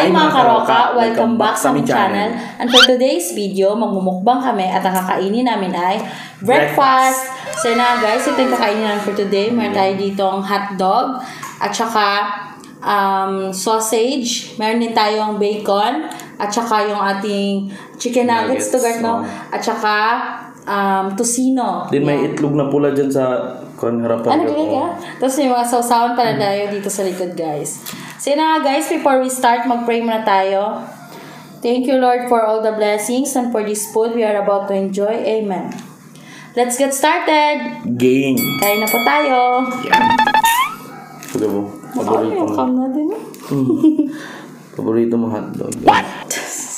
Hi mga karoka! Welcome back sa aming channel. And for today's video, magmumukbang kami at ang kakainin namin ay breakfast. So na guys, ito yung kakainin namin for today. Meron tayo ditong hotdog at saka sausage. Meron din tayong bacon at saka yung ating chicken nuggets to guard, no? At saka tocino. Din may itlog na pula dyan sa harapan. Ano ka? Tapos may mga sausawan pala tayo dito sa likod, guys. So na guys, before we start, mag-pray muna tayo. Thank you, Lord, for all the blessings and for this food we are about to enjoy. Amen. Let's get started. Game. Kain na po tayo. Yeah. Sige po. Paborito mo. Makam na din. Paborito mo hotdog. What?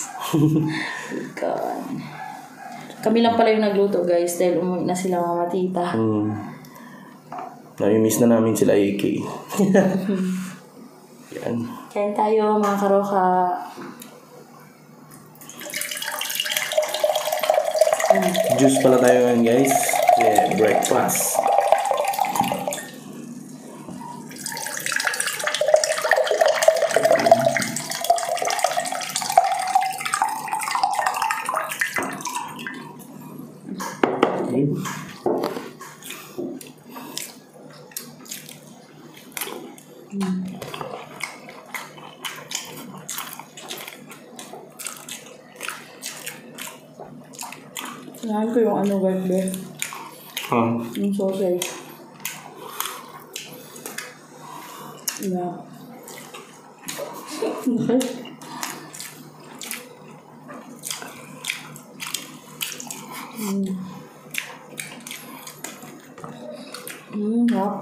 God. Kami lang pala yung nagluto, guys, dahil umuwi na sila mama tita. Nami-miss na namin sila AK. Yan. Kain tayo, mga karoka. Juice pala tayo ngayon, guys. Yeah, breakfast. Okay. Sinahan ko yung ano, gargle. Yung sausage. Yeah. Yep.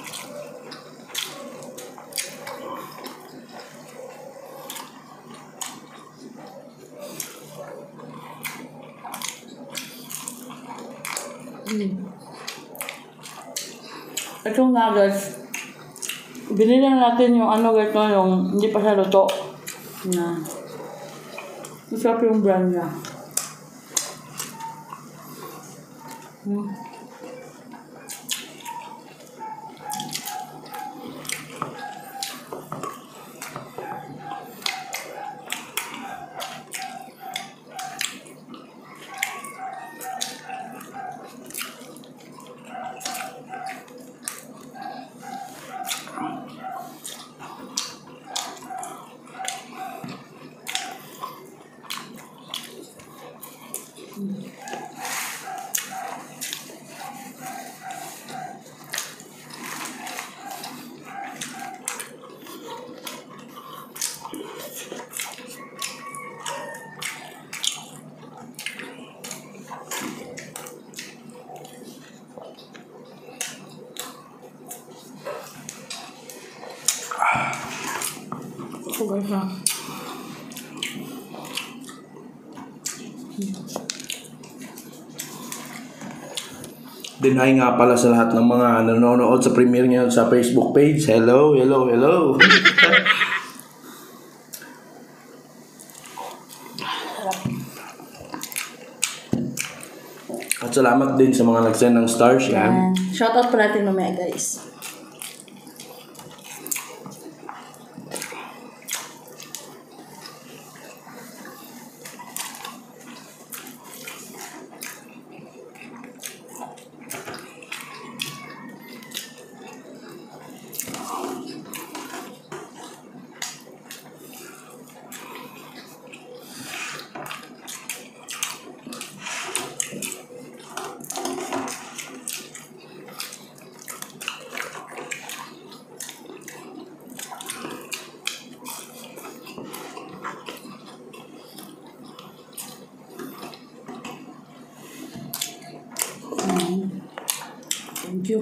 Itong nuggets, binili na natin yung ano gito, yung hindi pa siya luto. Na. Masarap yung brand niya. Sugar siya. Deny nga pala sa lahat ng mga nanonood sa premiere ngayon sa Facebook page. Hello, hello, hello. At salamat din sa mga nag-send ng stars. Yan. Shoutout pa natin mamaya, guys. Thank you.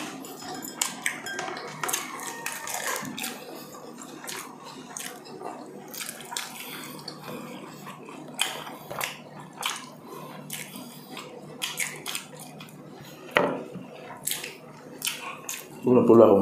Pula-pula ko.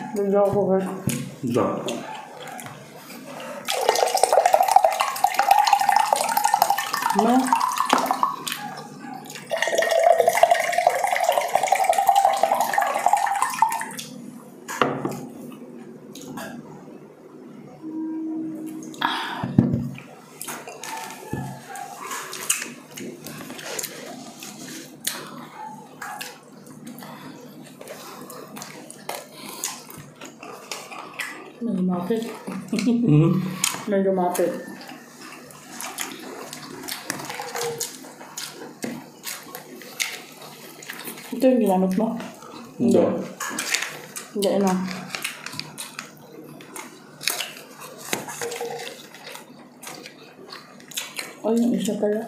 Bigyan ko ba? Ito. Ma? May lumapit. May lumapit. Ito yung ginamit mo? Ito. Hindi, ano. Oh, yung isa pala.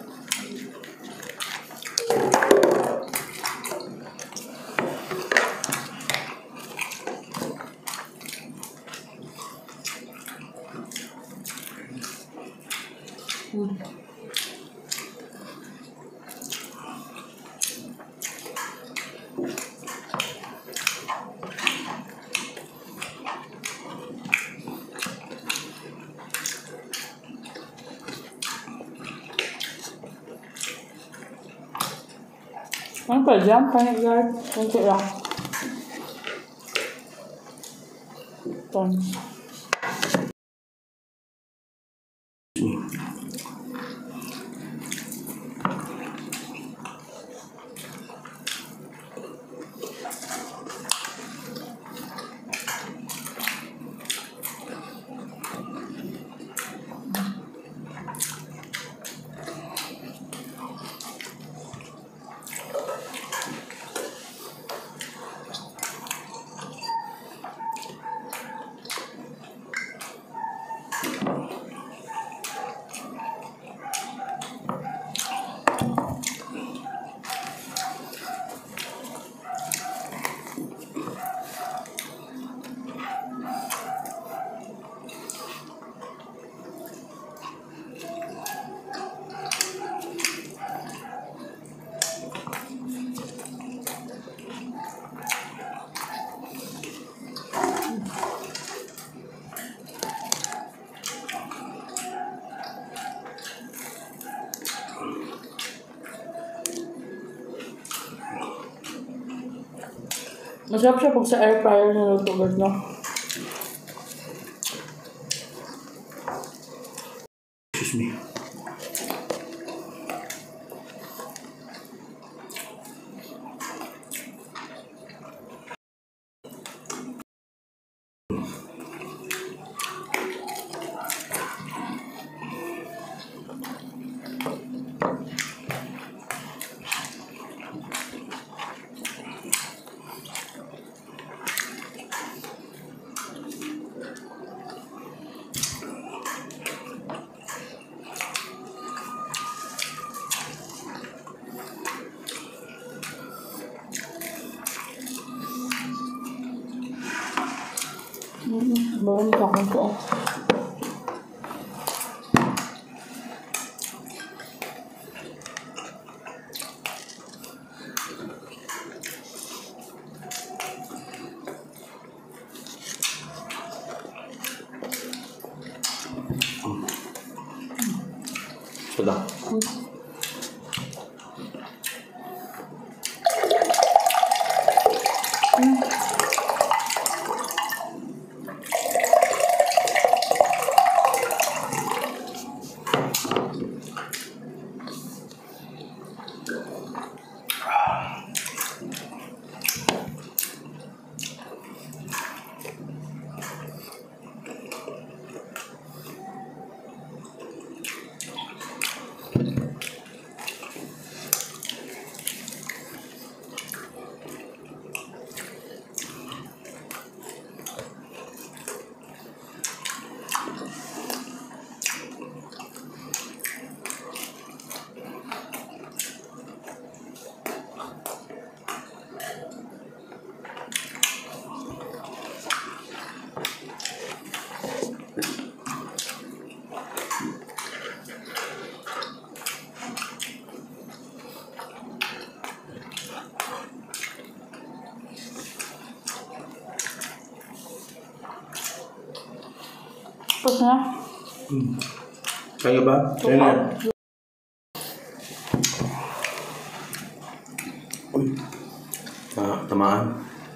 Ano pa dyan? Panik guard. Kunti lang. Thanks. Masarap siya pag sa air fryer na lutugan, no? Excuse me. Bawa ka kung ko. Sudah. na. Kaya ba? Kaya na. Uy. Tamaan.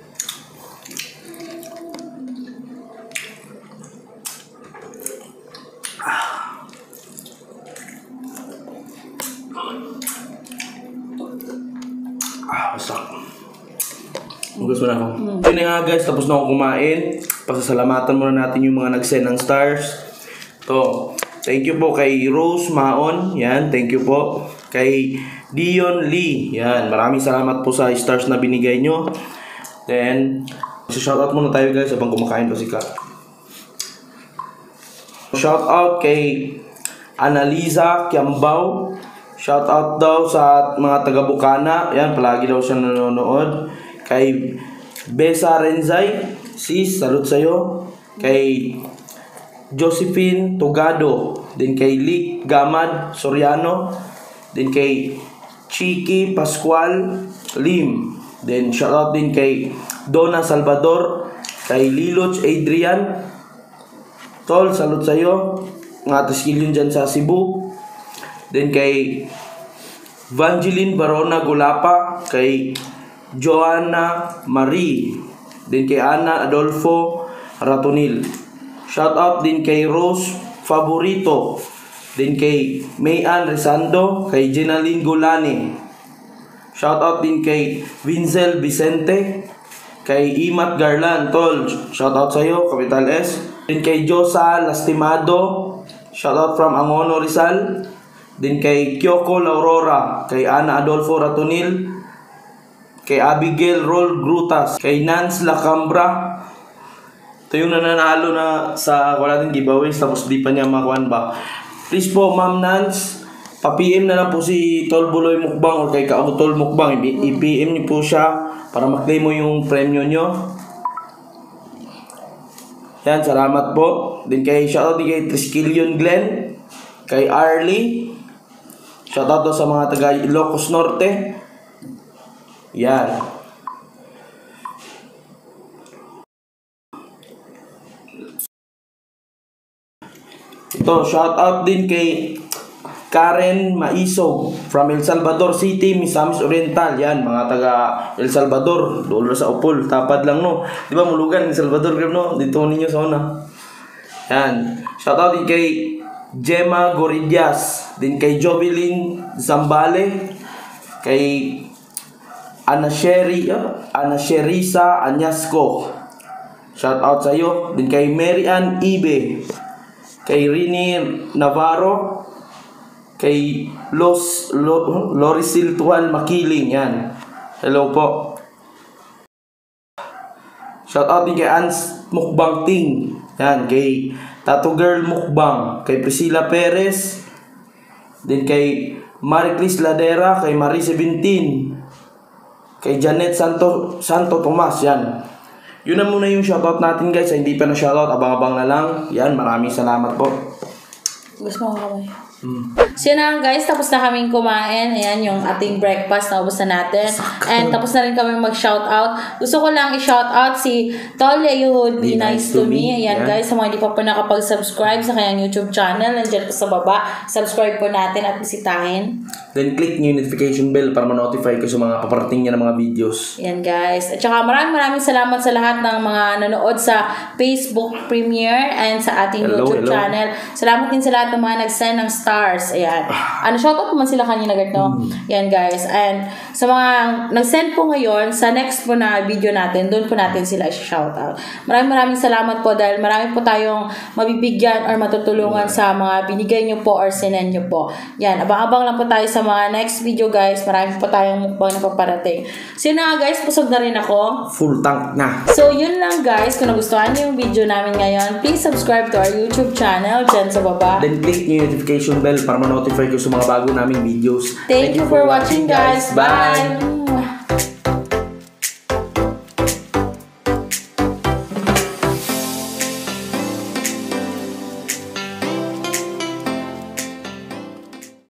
Masak. Gusto na ako. Yun na nga guys, tapos na ako kumain. Pasasalamatan muna natin yung mga nag-send ng stars. To, thank you po kay Rose Maon. Yan, thank you po. Kay Dion Lee. Yan, maraming salamat po sa stars na binigay nyo. Then, shoutout muna tayo guys habang kumakain pa si Ka. Shoutout kay Analiza Kiambao. Shoutout daw sa mga taga Bukana. Yan, palagi daw siya nanonood. Kay Besa Renzay. Sis, salute sa'yo. Kay Josephine Togado. Din kay Lick Gamad Soriano. Din kay Chiki Pascual Lim. Then shoutout din kay Donna Salvador. Kay Liloch Adrian. Tol, salute sa'yo. Mga taskil yun dyan sa Cebu. Then kay Vangeline Barona Gulapa. Kay Joanna Marie. Then kay Ana Adolfo Ratonil. Shoutout din kay Rose Favorito. Then kay Mayan Resando. Kay Jenaline Golani. Shoutout din kay Vinzel Vicente. Kay Imat Garland. Tol, shoutout sa'yo, Capital S. Then kay Josa Lastimado. Shoutout from Angono Rizal. Then kay Kyoko Aurora. Kay Ana Adolfo Ratonil. Kay Abigail Rol Grutas. Kay Nance Lacambra. Ito yung nananalo na sa wala din giveaways tapos di pa niya makuhan ba. Please po Ma'am Nance, pa-PM na lang po si Tol Buloy Mukbang or kay Kautol Mukbang. I-PM niyo po siya para maklaim mo yung premyo nyo. Yan, salamat po. Din kay shoutout din kay Triskelion Glenn. Kay Arlie. Shoutout daw sa mga taga Ilocos Norte. Yan. Ito, shoutout din kay Karen Maisog from El Salvador City, Misamis Oriental. Yan, mga taga El Salvador. Doon sa Upol. Tapad lang, no? Di ba, Mulugan, El Salvador, no? Dito ninyo sa una. Yan. Shoutout din kay Gemma Goridias. Din kay Jovelyn Zambale. Kay Ana Sherisa Anyasco. Shoutout sa iyo. Din kay Mary Ann Ibe. Kay Rini Navarro. Kay Lorisil Tuan Makiling. Yan. Hello po. Shoutout din kay Ans Mukbang Ting. Yan. Kay Tattoo Girl Mukbang. Kay Priscilla Perez. Din kay Mariclis Ladera. Kay Marie 17. Kay Janet Santo Tomas. Yan. Yun na muna yung shoutout natin guys. Hindi pa na shoutout, abang-abang na lang. Yan, maraming salamat po. Gusto mo kamay. So yun na guys, tapos na kaming kumain. Ayan yung ating breakfast, naubos na natin. And tapos na rin kami mag-shoutout. Gusto ko lang i-shoutout si Tole Yud, Be Nice to Me. Ayan guys, sa mga hindi pa po nakapag-subscribe sa kanyang YouTube channel, nandiyan po sa baba. Subscribe po natin at bisitahin. Then click nyo yung notification bell para ma-notify ko sa mga paparating niya ng mga videos. Ayan guys. At saka maraming salamat sa lahat ng mga nanood sa Facebook premiere and sa ating YouTube channel. Salamat din sa lahat ng mga nag-send ng stars. Ayan. Shoutout naman sila kanina agad, no? Ayan guys. And sa mga nag-send po ngayon, sa next po na video natin, doon po natin sila shoutout. Maraming salamat po dahil marami po tayong mabibigyan or matutulungan sa mga binigay nyo po or sinend nyo po. Yan. Abang-abang lang po tayo sa mga next video guys. Marami po tayong mukbang na paparating. So yun na guys, busog na rin ako. Full tank na. So yun lang guys. Kung nagustuhan nyo yung video namin ngayon, please subscribe to our YouTube channel dyan sa baba. Then click nyo yung notification bell para ma-notify ko sa mga bago naming videos. Thank you for watching guys. Bye!